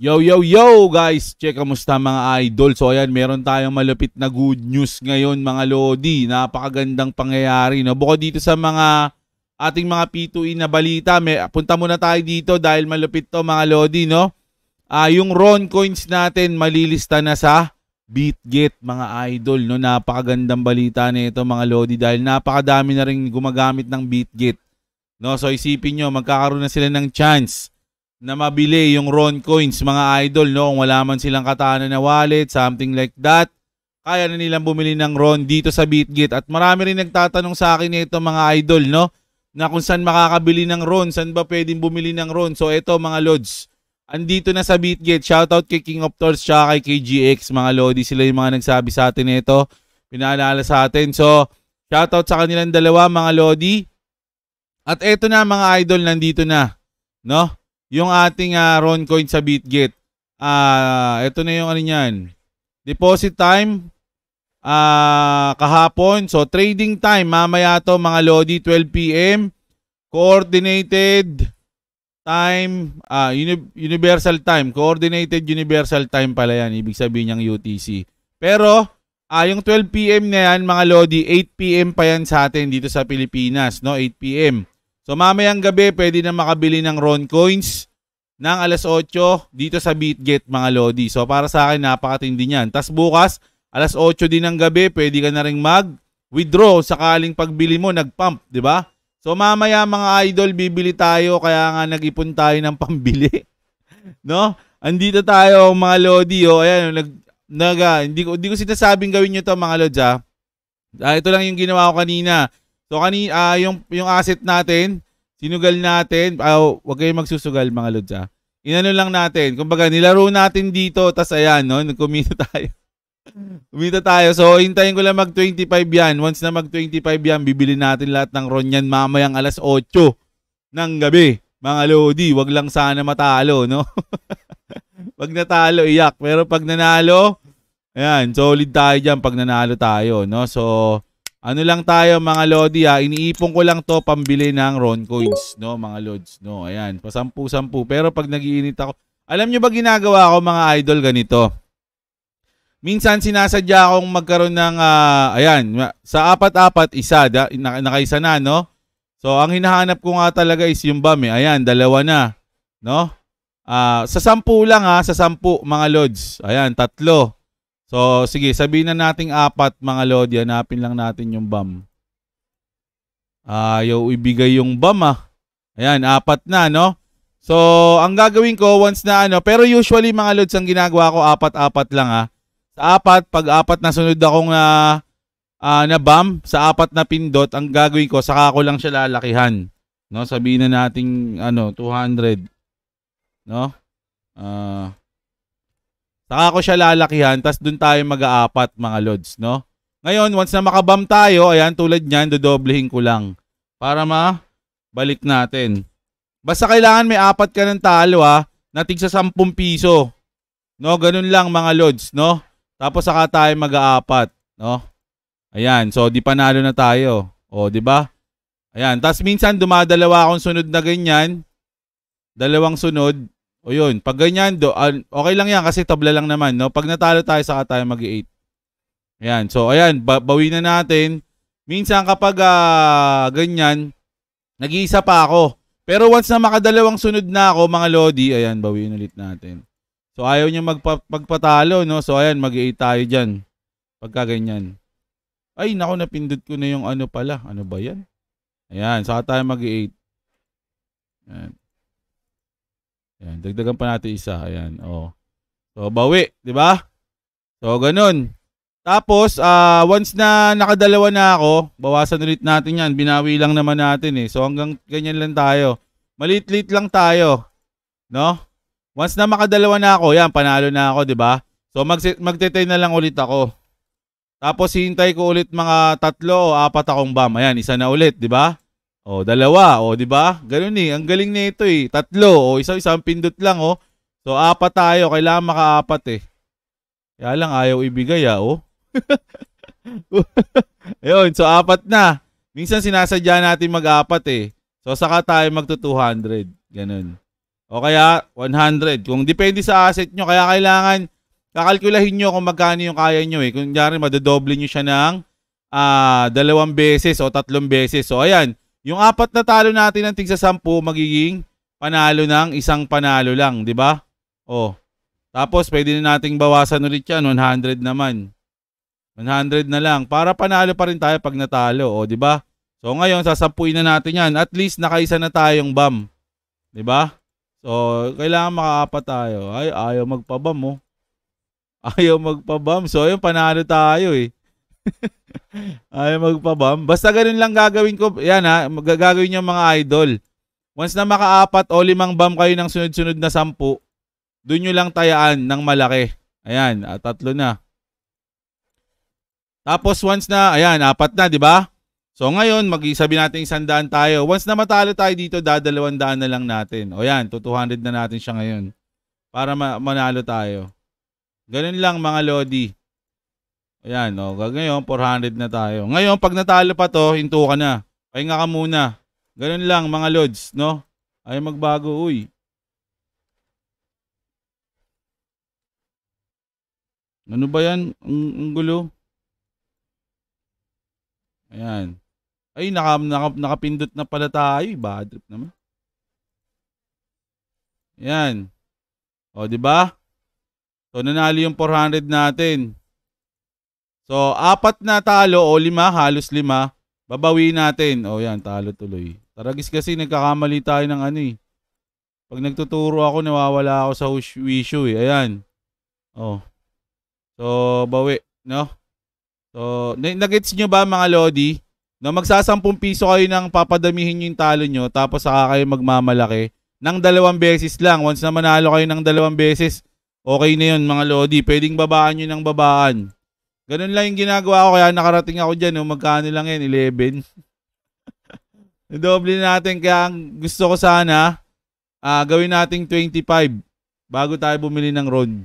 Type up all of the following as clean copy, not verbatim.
Yo, yo, yo guys! Check, kamusta mga idol? So ayan, meron tayong malupit na good news ngayon mga Lodi. Napakagandang pangyayari. No? Bukod dito sa mga ating mga P2E na balita, punta muna tayo dito dahil malupit to mga Lodi. No? Yung Ron coins natin malilista na sa BitGet mga idol. No? Napakagandang balita na ito mga Lodi dahil napakadami na rin gumagamit ng BitGet. No? So isipin nyo, magkakaroon na sila ng chance na mabili yung Ron coins mga idol, no? Kung wala man silang katana na wallet, something like that, kaya na nilang bumili ng Ron dito sa BitGet. At marami rin nagtatanong sa akin ito mga idol, no? Na kung saan makakabili ng Ron, saan ba pwedeng bumili ng Ron. So ito mga Lods, andito na sa BitGet. Shoutout kay King of Tours tsaka kay KGX mga Lodi. Sila yung mga nagsabi sa atin ito, pinaalala sa atin. So shoutout sa kanilang dalawa mga Lodi. At ito na mga idol, nandito na, no? Yung ating Ron coin sa BitGet. Ito na yung ano niyan. Deposit time kahapon. So trading time mamaya to mga Lodi, 12 PM. Coordinated time, universal time. Coordinated universal time pala yan. Ibig sabihin niyang UTC. Pero yung 12 PM na yan mga Lodi, 8 PM pa yan sa atin dito sa Pilipinas, no? 8 PM. So mamayang gabi pwede na makabili ng Ron coins ng alas 8 dito sa BitGet mga Lodi. So para sa akin napakatindi niyan. Tas bukas alas 8 din ng gabi pwede ka na ring mag-withdraw sakaling pagbili mo nag-pump, di ba? So mamaya mga idol bibili tayo kaya nga nag-ipon tayo ng pambili. No? Andito tayo mga Lodi, oh. Ayan, hindi ko sinasabing gawin niyo to mga Lods, ha. Ito lang yung ginawa ko kanina. So yung asset natin, sinugal natin, wag kayong magsusugal mga Lods, ha. Inano lang natin, kumbaga nilaro natin dito, tas ayan, no, nagkumita tayo. Kumita tayo, so hintayin ko lang mag 25 yan. Once na mag 25 yan, bibili natin lahat ng Ron yan mamayang alas 8 ng gabi. Mga Lodi, wag lang sana matalo, no? Pag natalo, iyak. Pero pag nanalo, ayan, solid tayo dyan pag nanalo tayo, no? So ano lang tayo mga Lodi, iniipon ko lang to pambili ng Ron coins, no mga Lods, no. Ayan, pasampu-sampu. Pero pag nagiinit ako, alam nyo ba ginagawa ko mga idol ganito? Minsan sinasadya akong magkaroon ng, ayan, sa apat-apat, isa, nakaisa na, no. So ang hinahanap ko nga talaga is yung BAM, ayan, dalawa na, no. Sa 10 lang sa 10 mga Lods, ayan, 3. So, sige, sabihin na nating 4 mga Lodi. Hanapin lang natin yung BAM. Ayaw ibigay yung BAM, Ayan, 4 na, no? So, ang gagawin ko once na pero usually mga Lods, ang ginagawa ko 4-4 lang, Sa 4, pag 4 na sunod akong na BAM, sa 4 na pindot, ang gagawin ko, saka ko lang siya lalakihan. No? Sabihin na nating 200. No? Saka ko siya lalakihan, tas dun tayo mag-aapat mga Lods, no? Ngayon, once na makabam tayo, ayan, tulad nyan, dodoblehin ko lang para balik natin. Basta kailangan may 4 ka ng talo, na tigsa 10 piso. No, ganun lang mga Lods, no? Tapos saka tayo mag-aapat, no? Ayan, so di panalo na tayo. O, di ba? Ayan, tas minsan dumadalawa akong sunod na ganyan. Dalawang sunod. O yun, pag ganyan, okay lang yan kasi tabla lang naman, no? Pag natalo tayo, saka tayo mag-8. Ayan, so ayan, bawi na natin. Minsan kapag ganyan, nag-iisa pa ako. Pero once na makadalawang sunod na ako, mga Lodi, ayan, bawiin ulit natin. So ayaw niya magpatalo, no? So ayan, mag-8 tayo dyan. Pagka ganyan. Ay, naku, napindot ko na yung pala. Ano ba yan? Ayan, saka tayo mag-8. Ayan. Ayan, dagdagan pa natin isa. Ayan, So, bawi, di ba? So, ganun. Tapos, once na nakadalawa na ako, bawasan ulit natin yan. Binawi lang naman natin, So, hanggang ganyan lang tayo. Malit-lit lang tayo. No? Once na makadalawa na ako, yan, panalo na ako, di ba? So, magte-10 na lang ulit ako. Tapos, hintay ko ulit mga 3 o 4 akong BAM. Ayan, isa na ulit, di ba? O, 2. O, di ba? Ganun Ang galing nito 3. O, isang pindot lang, So, 4 tayo. Kailangan maka-4, Kaya lang, ayaw ibigay, Ayun, so 4 na. Minsan sinasadya natin mag-4, So, saka tayo magto 200. Ganun. O kaya 100. Kung depende sa asset nyo, kaya kailangan kakalkulahin nyo kung magkano yung kaya nyo eh. Kung nyari, madodoble nyo siya ng 2 beses o 3 beses. So ayan, yung 4 na talo natin ng tigsa 10, magiging panalo ng isang panalo lang, di ba? O, tapos pwede na nating bawasan ulit yan, 100 naman. 100 na lang. Para panalo pa rin tayo pag natalo. O, di ba? So, ngayon, sasampuin na natin yan. At least, nakaisa na tayong BAM. Di ba? So, kailangan makaapat tayo. Ay, ayaw magpa-BAM, oh. Ayaw magpa-BAM. So, ayun, panalo tayo, eh. Ayaw magpa-BAM. Basta ganun lang gagawin ko. Yan, ha. Gagawin yung mga idol. Once na makaapat o 5 BAM kayo ng sunod-sunod na 10, doon nyo lang tayaan ng malaki. Ayan, 3 na. Tapos once na, ayan, 4 na, di ba? So ngayon, mag-isabi natin 100 tayo. Once na matalo tayo dito, 200 na lang natin. O yan, 200 na natin siya ngayon. Para manalo tayo. Ganun lang mga lodi. Ayan, o, ngayon, 400 na tayo. Ngayon, pag natalo pa to, hinto ka na. Pahinga ka muna. Ganun lang mga lods, no? Ay magbago, uy. Ano ba yan? Ang gulo. Ayan. Ay, nakapindot na pala tayo. Bad trip naman. Ayan. O, di ba? So, nanalo yung 400 natin. So, 4 na talo o 5, halos 5. Babawiin natin. O, yan, talo tuloy. Taragis kasi nagkakamali tayo ng ano eh. Pag nagtuturo ako, nawawala ako sa wisyo eh. Ayan. O. So, bawi. No? So, nagets nyo ba mga lodi? No, magsasampung piso kayo nang papadamihin yung talo nyo, tapos saka kayo magmamalaki ng 2 beses lang. Once na manalo kayo ng 2 beses, okay na yun mga lodi. Pwedeng babaan nyo ng babaan. Ganun lang yung ginagawa ko, kaya nakarating ako dyan. No? Magkano lang yan? 11. Doble natin, kaya gusto ko sana gawin nating 25 bago tayo bumili ng RON.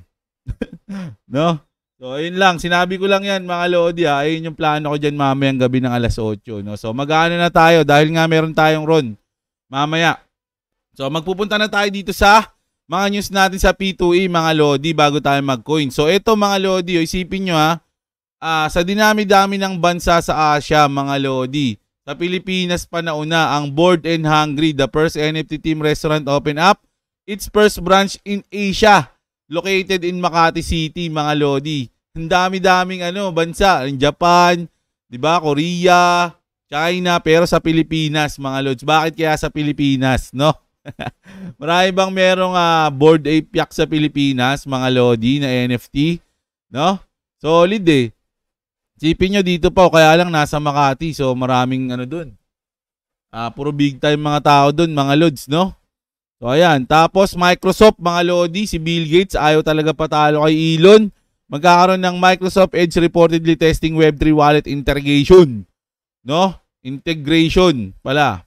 No? So, ayun lang. Sinabi ko lang yan, mga lodi, ha. Ayun yung plano ko dyan mamayang gabi ng alas 8. No? So, mag-ano na tayo dahil nga meron tayong RON mamaya. So, magpupunta na tayo dito sa mga news natin sa P2E, mga lodi, bago tayo mag-coin. So, ito, mga lodi, isipin nyo, ha. Sa dinami-dami ng bansa sa Asia, mga lodi, sa Pilipinas pa nauna, ang Bored and Hungry, the first NFT team restaurant open up its first branch in Asia. Located in Makati City, mga lodi. Ang dami-daming bansa. In Japan, di ba? Korea, China, pero sa Pilipinas, mga lods. Bakit kaya sa Pilipinas, no? Marami bang merong Bored Ape Yacht sa Pilipinas, mga lodi, na NFT? No? Solid eh. Sipin nyo dito pa, kaya lang nasa Makati. So maraming dun. Puro big time mga tao dun, mga lods, no? So ayan, tapos Microsoft, mga lodi, si Bill Gates ayaw talaga patalo kay Elon. Magkakaroon ng Microsoft Edge reportedly testing Web3 wallet integration. No? Integration pala.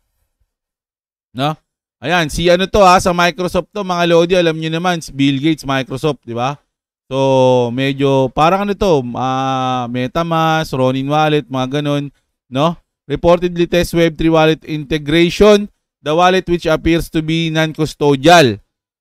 No? Ayan, si sa Microsoft to, mga lodi, alam niyo naman, si Bill Gates, Microsoft, di ba? So, medyo parang MetaMask, Ronin wallet, mga ganun, no? Reportedly test Web3 wallet integration. The wallet, which appears to be non-custodial.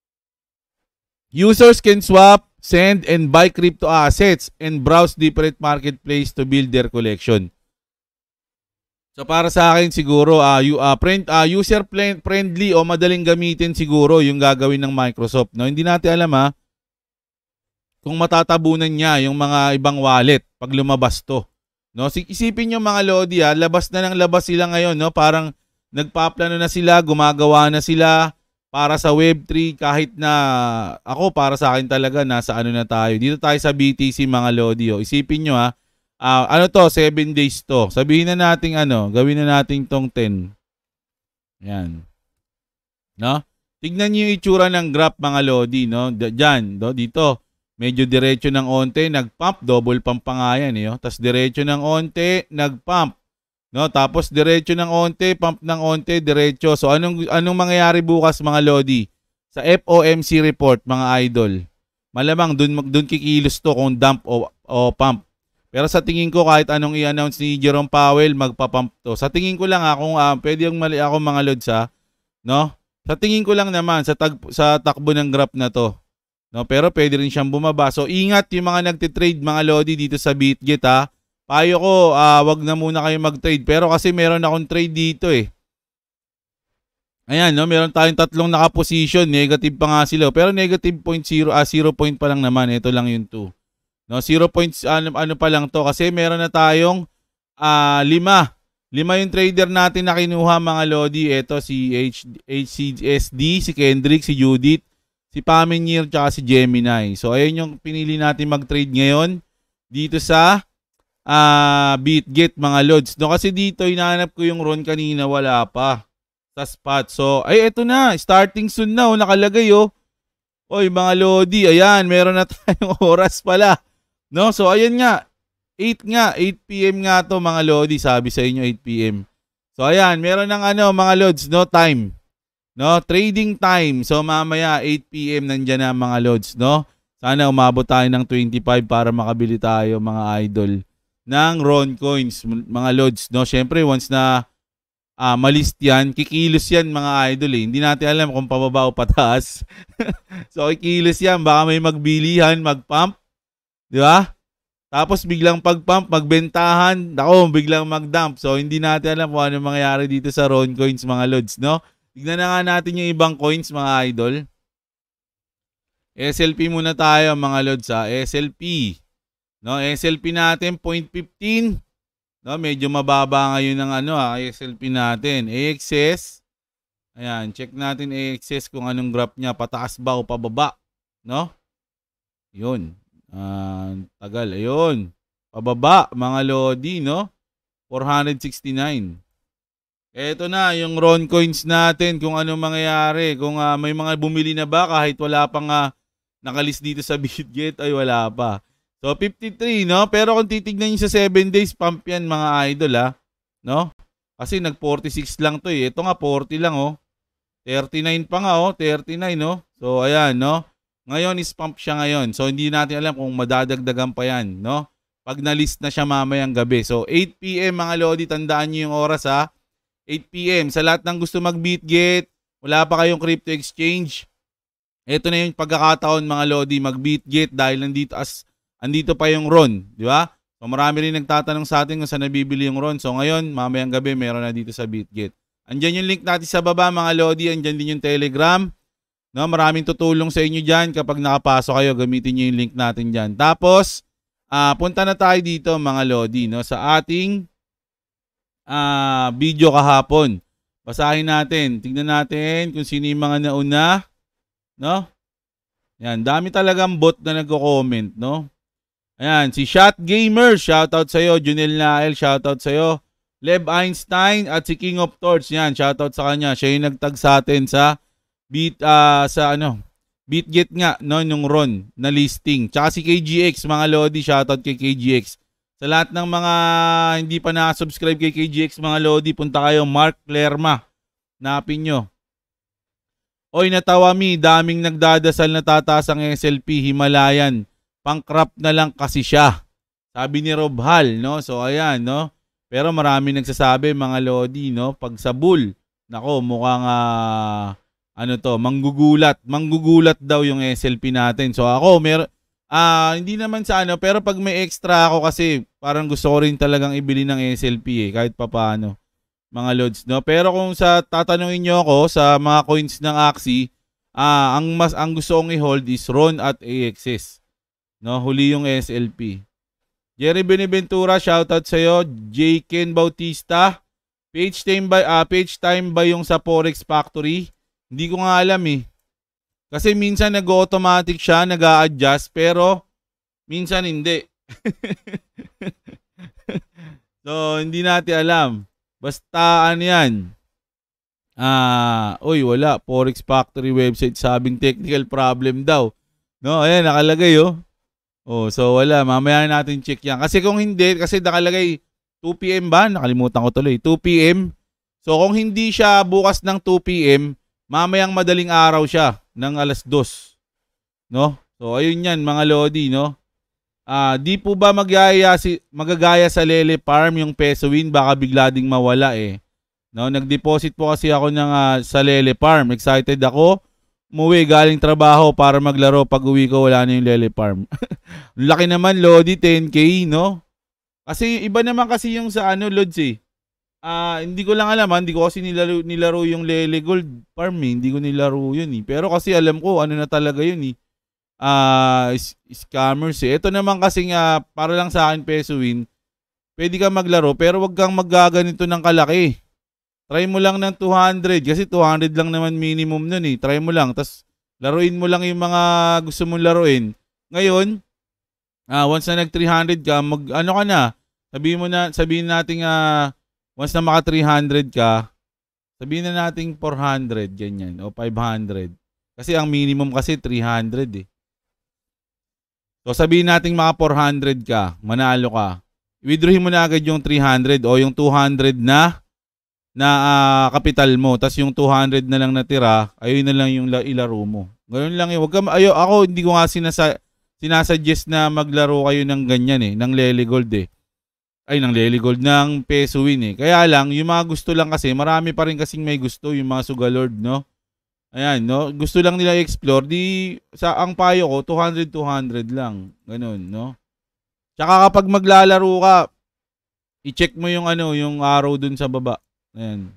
Users can swap, send, and buy crypto assets and browse different marketplace to build their collection. So para sa akin siguro, user-friendly o madaling gamitin siguro yung gagawin ng Microsoft. No? Hindi natin alam kung matatabunan niya yung mga ibang wallet pag lumabas to. No? Isipin nyo mga lodi, labas na ng labas sila ngayon. No? Parang nagpaplano na sila, gumagawa na sila para sa Web3, kahit na ako, para sa akin talaga, nasa na tayo. Dito tayo sa BTC, mga lodi. Isipin nyo 7 days to. Sabihin na natin gawin na natin tong 10. Yan. No? Tignan nyo yung itsura ng graph, mga lodi, no? Diyan, dito. Medyo diretso ng onte, nag-pump, double pump pa nga yan, Tapos diretso ng onte, nag-pump. No, tapos diretso ng onte, pump ng onte, diretso. So anong mangyayari bukas, mga lodi? Sa FOMC report, mga idol. Malamang dun kikilos to kung dump o pump. Pero sa tingin ko, kahit anong i-announce ni Jerome Powell, magpa-pump to. Sa tingin ko lang kung pwede yung mali ako, mga lods, no? Sa tingin ko lang naman sa takbo ng graph na to, no, pero pwede rin siyang bumaba. So ingat yung mga nagte-trade mga lodi dito sa BitGet ha. Payo ko, wag na muna kayo mag-trade, pero kasi meron akong trade dito eh. Ayan, no, meron tayong tatlong naka-position, negative pa nga sila, pero negative 0.0 0 point pa lang naman. Ito lang yung 2. No, 0 points ano pa lang to kasi meron na tayong 5 yung trader natin na kinuha mga lodi. Ito si HCSD, si Kendrick, si Judith, si Pamenir, tsaka si Gemini. So ayun yung pinili natin mag-trade ngayon dito sa BitGet mga lods. No, kasi dito hinahanap ko yung Ron kanina, wala pa sa spot. So ay eto na, starting soon na nakalagay oh. Oy mga lodi, ayan, meron na tayong oras pala. No, so ayan nga. 8 PM nga to mga lodi, sabi sa inyo 8 PM. So ayan, meron ng mga lods, no time. No, trading time. So mamaya 8 PM nandiyan na mga lods, no. Sana umabot tayo ng 25 para makabili tayo mga idol ng Ron coins, mga lods, no. Syempre once na malist yan, kikilos yan mga idol eh. Hindi natin alam kung pababa o pataas. So kikilos yan, baka may magbilihan, magpump, di ba? Tapos biglang pag-pump, magbentahan, biglang mag-dump. So hindi natin alam kung ano mangyayari dito sa Ron coins mga lods, no? Tignan na nga natin yung ibang coins mga idol. SLP muna tayo mga lods ha. SLP. No, SLP natin 0.15. No, medyo mababa ngayon ng SLP natin. AXS. Ayan, check natin AXS kung anong graph niya, pataas ba o pababa, no? 'Yun. Tagal. Ayun. Pababa mga lodi, no? 469. Ito na yung Ron coins natin kung anong mangyayari. Kung may mga bumili na ba kahit wala pang nakalist dito sa BitGet, ay wala pa. So 53, no? Pero kung titignan niyo sa 7 days pump yan mga idol no? Kasi nag 46 lang to eh. Ito nga 40 lang 39 pa nga 39 no? So ayan, no? Ngayon is pump siya ngayon. So hindi natin alam kung madadagdagan pa yan, no? Pag na-list na siya mamayang gabi. So 8 PM mga lodi, tandaan niyo yung oras 8 PM. Sa lahat ng gusto mag-BitGet, wala pa kayong crypto exchange, ito na yung pagkakataon mga lodi, mag-BitGet dahil andito pa yung Ron, di ba? So marami rin nagtatanong sa atin kung saan nabibili yung Ron. So ngayon, mamayang gabi, meron na dito sa BitGet. Andyan yung link natin sa baba mga lodi, andyan din yung Telegram. No, maraming tutulong sa inyo dyan kapag nakapasok kayo, gamitin nyo yung link natin dyan. Tapos, punta na tayo dito mga lodi, no, sa ating video kahapon. Basahin natin, tignan natin kung sino yung mga nauna, no? Yan, dami talagang bot na nagko-comment, no? Ayan, si Shot Gamer, shoutout sa'yo. Junel Nael, shoutout sa'yo. Lev Einstein at si King of Torch, yan, shoutout sa kanya. Siya yung nagtag sa atin sa BitGet nga, no, yung Ron na listing. Tsaka si KGX, mga lodi, shoutout kay KGX. Sa lahat ng mga hindi pa na-subscribe kay KGX, mga lodi, punta kayo, Mark Lerma. Napin nyo. Oy, natawa daming nagdadasal na tataas ang SLP, Himalayan. Pangkrap na lang kasi siya. Sabi ni Rob Hall, no? So ayan, no? Pero marami nagsasabi mga lodi, no? Pag sa bull, nako, mukhang manggugulat daw yung SLP natin. So ako, hindi naman sa pero pag may extra ako kasi parang gusto ko rin talagang ibili ng SLP kahit papaano, mga lods, no? Pero kung tatanungin niyo ako sa mga coins ng Axie, ang gusto kong i-hold is Ron at AXS. No, huli yung SLP. Jerry Beneventura, shoutout sa iyo. J. Ken Bautista, page time ba yung sa Forex Factory? Hindi ko nga alam eh. Kasi minsan nag-automatic siya, nag-a-adjust, pero minsan hindi. So, hindi natin alam. Basta yan. Wala. Forex Factory website sabing technical problem daw. No, ayan, nakalagay so wala. Mamaya natin check yan. Kasi kung hindi, kasi nakalagay 2 PM ba? Nakalimutan ko tuloy. 2 PM. So kung hindi siya bukas ng 2 PM, mamayang madaling araw siya ng 2:00. No? So ayun yan mga lodi, no? Di po ba magagaya sa Lele Farm yung Peso Win? Baka bigla ding mawala eh. No, nag-deposit po kasi ako ng sa Lele Farm. Excited ako. Umuwi galing trabaho para maglaro. Pag-uwi ko wala na yung Lele Farm. Laki naman Lodi, 10k, no? Kasi iba naman kasi yung sa Lods eh. Hindi ko lang alam, hindi ko kasi nilaro yung Lele Gold Farm eh. Hindi ko nilaro yun eh. Pero kasi alam ko ano na talaga yun eh. Scammers eh. Ito naman kasi para lang sa akin peso win. Pwede kang maglaro pero wag kang maggaganito ng kalaki. Try mo lang ng 200 kasi 200 lang naman minimum nun eh. Try mo lang. Tapos laruin mo lang yung mga gusto mong laruin. Ngayon, once na nag 300 ka, ano ka na? Sabihin natin once na maka 300 ka, sabihin na natin 400 ganyan o 500. Kasi ang minimum kasi 300 eh. So sabihin natin mga 400 ka, manalo ka. Withdrawin mo na agad yung 300 o yung 200 na kapital mo. Tapos yung 200 na lang natira, ayun na lang yung ilaro mo. Ganoon lang yun. Ako hindi ko nga sinasuggest na maglaro kayo ng ganyan eh, ng Lele Gold eh. Ng Lele Gold, ng peso win eh. Kaya lang, yung mga gusto lang kasi, marami pa rin kasing may gusto, yung mga Sugalord, no? Ayan, no? Gusto lang nila i-explore. Ang payo ko, 200 lang. Ganun, no? Tsaka kapag maglalaro ka, i-check mo yung yung arrow dun sa baba. Ayan.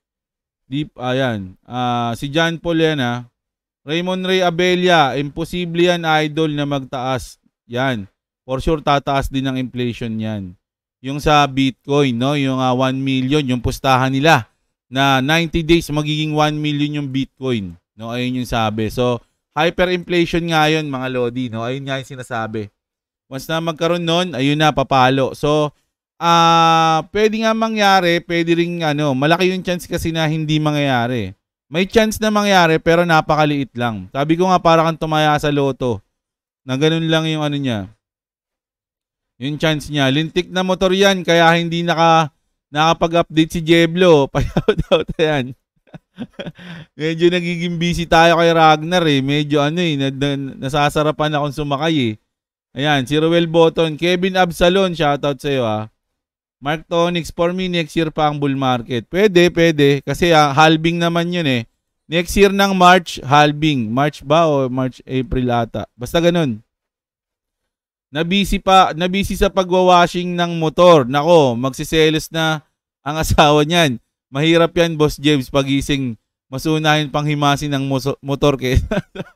Ayan. Si John Paul yan Raymond Ray Abella, imposible yan idol na magtaas. Yan. For sure, tataas din ang inflation yan. Yung sa Bitcoin, no? Yung 1 million, yung pustahan nila na 90 days magiging 1 million yung Bitcoin. No? Ayun yung sabi. So, hyperinflation nga yun, mga Lodi. No? Ayun nga yung sinasabi. Once na magkaroon nun, ayun na, papalo. So, pwede nga mangyari, pwede ring malaki yung chance kasi na hindi mangyayari. May chance na mangyari pero napakaliit lang. Sabi ko nga para kang tumaya sa loto. Na ganun lang yung niya. Yung chance niya. Lintik na motor yan kaya hindi nakapag-update si Jeblo. Payaw-daw yan. Medyo nagiging busy tayo kay Ragnar eh. Medyo nasasarapan akong sumakay eh. Ayan, si Ruel Boton. Kevin Absalon, shoutout sa'yo Mark Tonix, for me next year pa ang bull market. Pwede. Kasi halving naman yun eh. Next year ng March, halving. March ba o March, April ata. Basta ganun. Nabisi sa pagwawashing ng motor. Nako, magsiselos na ang asawa niyan. Mahirap yan, Boss James, pagising. Masunahin pang himasin ng motor kaysa.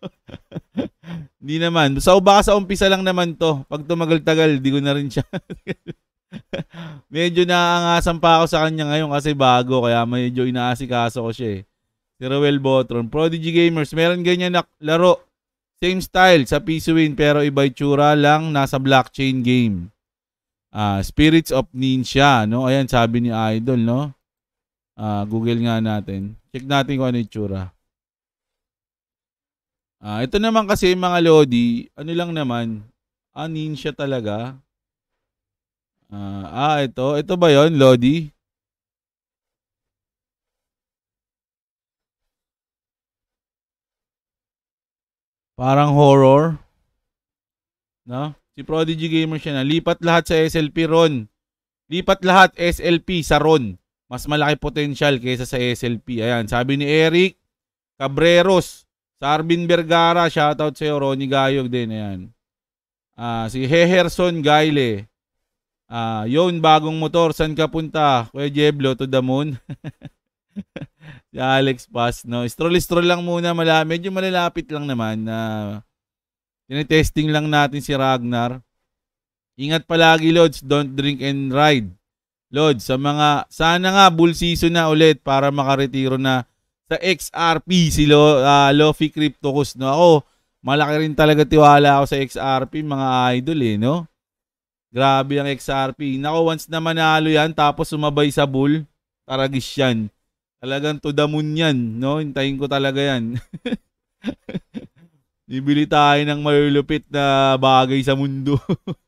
Hindi naman. So baka sa umpisa lang naman to. Pag tumagal-tagal, di ko na rin siya. Medyo naangasan pa ako sa kanya ngayon kasi bago. Kaya medyo inaasikaso ko siya eh. Si Roel Botron. Prodigy Gamers. Meron ganyan na laro. Same style sa piso win pero iba itsura lang nasa blockchain game. Spirits of Ninja, no? Ayan sabi ni Idol, no? Google nga natin. Check natin kung ano itsura. Ito naman kasi mga Lodi, ano lang naman, Ninja talaga. Ito ba 'yon, Lodi? Parang horror. No? Si Prodigy Gamer siya na. Lipat lahat sa SLP Ron. Lipat lahat SLP sa Ron. Mas malaki potential kaysa sa SLP. Ayan, sabi ni Eric Cabreros. Sarbin Vergara, shoutout sa'yo. Ronnie Gayog din. Ayan. Si Heherson Gaile. Yon, bagong motor. San ka punta? Kuya Jeblo, to the moon. Si Alex Paz, no? Stroll lang muna, medyo malalapit lang naman na tinetesting lang natin si Ragnar. Ingat palagi, Lods, don't drink and ride. Lods, sana nga bull season na ulit para makaretiro na sa XRP si Lofi Cryptocus, no? Ako, malaki rin talaga tiwala ako sa XRP, mga idol eh, no? Grabe ang XRP. Nako, once na manalo yan tapos sumabay sa bull, taragis yan. Talagang to the moon yan, no? Hintayin ko talaga yan. Bibili tayo ng malulupit na bagay sa mundo.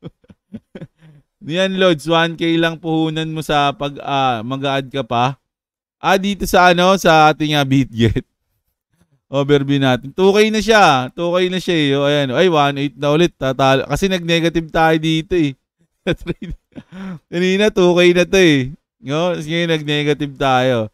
Yan, Lods, 1K lang puhunan mo sa pag mag-add ka pa. Dito sa sa ating BitGet. Overview natin. 2K na siya. 2K na siya eh. Ayan. Ay, 1.8 na ulit. Tatalo. Kasi nag-negative tayo dito eh. Kanina 2K na to eh. No? Ngayon nag-negative tayo.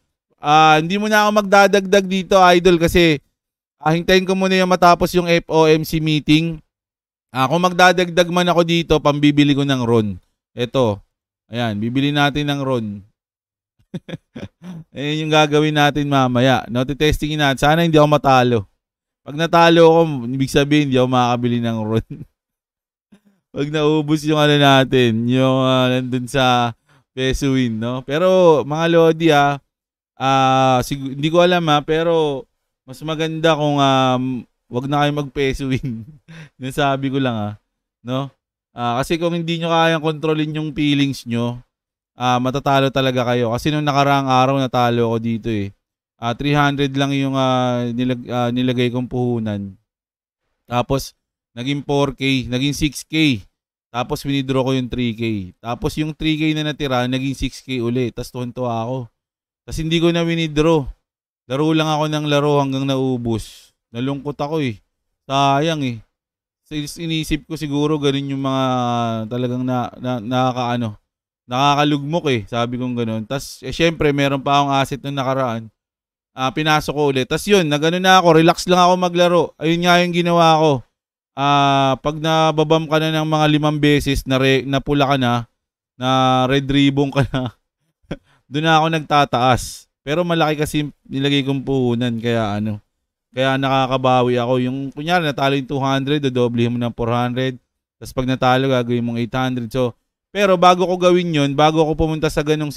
Hindi mo na ako magdadagdag dito, idol, kasi hintayin ko muna yung matapos yung FOMC meeting. Kung magdadagdag man ako dito, pambibili ko ng RON. Ito. Ayan, bibili natin ng RON. Ayan yung gagawin natin mamaya. No, titestingin natin. Sana hindi ako matalo. Pag natalo ako, ibig sabihin hindi ako makakabili ng RON. Pag naubos yung ano natin, yung nandun sa peso win, no? Pero mga Lodi, hindi ko alam pero mas maganda kung wag na kayo mag-peso win. Nasabi ko lang no? Kasi kung hindi nyo kayang kontrolin yung feelings nyo, matatalo talaga kayo. Kasi nung nakaraang araw natalo ako dito 300 lang yung nilagay kong puhunan. Tapos naging 4K, naging 6K. Tapos winidraw ko yung 3K. Tapos yung 3K na natira, naging 6K ulit. Tapos tuwan-tuwa ako. Tapos hindi ko na winidraw. Laro lang ako ng laro hanggang naubos. Nalungkot ako Sayang Inisip ko siguro ganun yung mga talagang nakakalugmok Sabi kong ganun. Tapos syempre meron pa akong asset nung nakaraan. Pinasok ko ulit. Tapos yun, nagano na ako. Relax lang ako maglaro. Ayun nga yung ginawa ko. Pag nababam ka na ng mga 5 beses, na pula ka na red ribbon ka na, doon na ako nagtataas. Pero malaki kasi nilagay kong puhunan, kaya nakakabawi ako. Yung kunyari natalo yung 200, dodoblihin mo ng 400. Tapos pag natalo, gagawin mong 800. So, pero bago ko gawin yun, bago ako pumunta sa ganong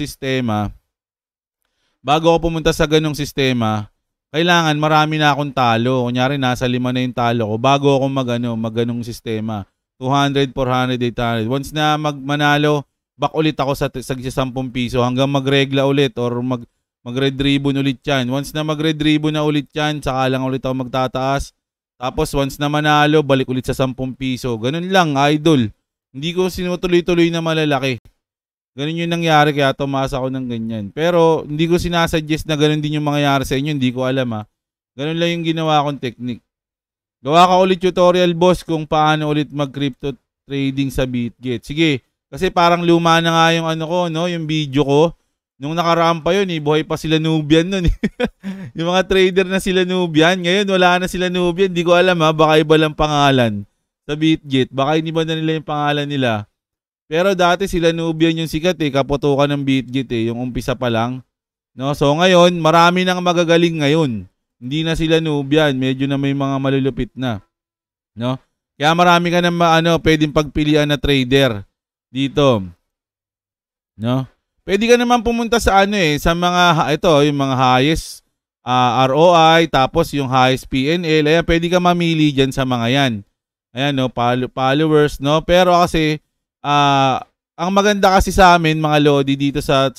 sistema, kailangan marami na akong talo. Kunyari, nasa 5 na yung talo ko bago ako mag-ganong sistema. 200, 400, 800. Once na manalo, back ulit ako sa 10 piso hanggang magregla ulit or mag-red ribbon ulit yan. Once na mag-red ribbon na ulit yan, saka lang ulit ako magtataas. Tapos once na manalo, balik ulit sa 10 piso. Ganun lang, idol. Hindi ko sinutuloy-tuloy na malalaki. Ganun yung nangyari, kaya tumaas ako ng ganyan. Pero hindi ko sinasuggest na ganun din yung mangyayari sa inyo. Hindi ko alam Ganun lang yung ginawa kong technique. Gawa ka ulit tutorial, boss, kung paano ulit mag-crypto trading sa BitGet. Sige, kasi parang luma na nga yung yung video ko. Nung nakaraan pa yun, buhay pa sila Nubian nun. Yung mga trader na sila Nubian. Ngayon, wala na sila Nubian. Hindi ko alam baka iba lang pangalan sa BitGet. Baka iniba na nila yung pangalan nila. Pero dati sila Nubian yung sikat kaputukan ng BitGet yung umpisa pa lang. No? So ngayon, marami nang magagaling ngayon. Hindi na sila Nubian, medyo na may mga malulupit na. No? Kaya marami ka na pwedeng pagpilian na trader dito. No? Pwede ka naman pumunta sa sa mga yung mga highest ROI, tapos yung highest PNL. Ayan, pwede ka mamili diyan sa mga yan. Ayan followers, no? Pero kasi ang maganda kasi sa amin mga Lodi dito sa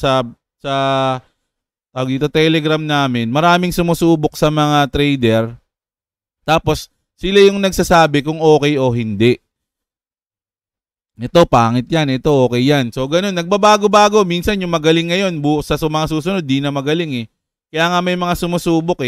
Telegram namin, maraming sumusubok sa mga trader. Tapos sila yung nagsasabi kung okay o hindi. Ito pangit yan, ito okay yan. So ganun, nagbabago-bago. Minsan yung magaling ngayon, sa mga susunod di na magaling Kaya nga may mga sumusubok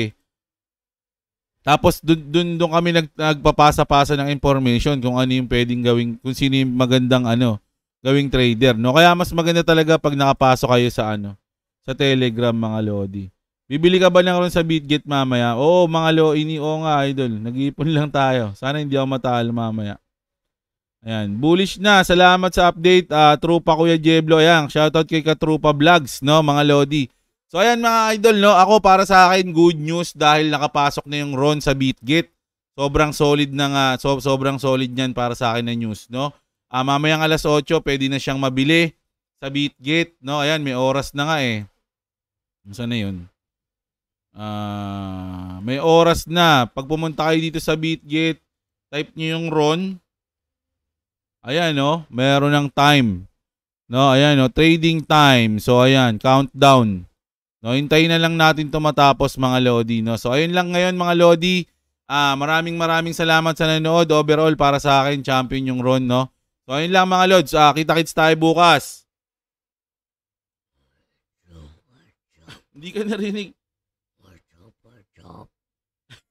Tapos doon kami nagpapasa-pasa ng information kung ano yung pwedeng gawing, kung sino yung magandang gawing trader, no? Kaya mas maganda talaga pag nakapasok kayo sa sa Telegram, mga Lodi. Bibili ka ba ng ron sa BitGet mamaya? Oo, mga Lodi, oo nga, idol. Nag-iipon lang tayo. Sana hindi ako matalo mamaya. Ayan, bullish na. Salamat sa update. Trupa Kuya Jeblo. Ayan, shoutout kay Katrupa Vlogs, no, mga Lodi. So ayan mga idol, no, ako para sa akin good news dahil nakapasok na yung RON sa BitGet. Sobrang solid na nga, sobrang solid niyan para sa akin na news, no. Mamayang alas 8 pwede na siyang mabili sa BitGet, no. Ayan, may oras na nga Saan na 'yun? May oras na. Pag pumunta kayo dito sa BitGet, type niyo yung RON. Ayan, no, meron ng time. No, ayan, no, trading time. So ayan, countdown. No, hintayin na lang natin 'to matapos, mga Lodi, no. So ayun lang ngayon, mga Lodi. Maraming salamat sa nanood. Overall para sa akin champion yung RON, no. So ayun lang, mga Lods. Kita-kits tayo bukas. Hindi ka narinig.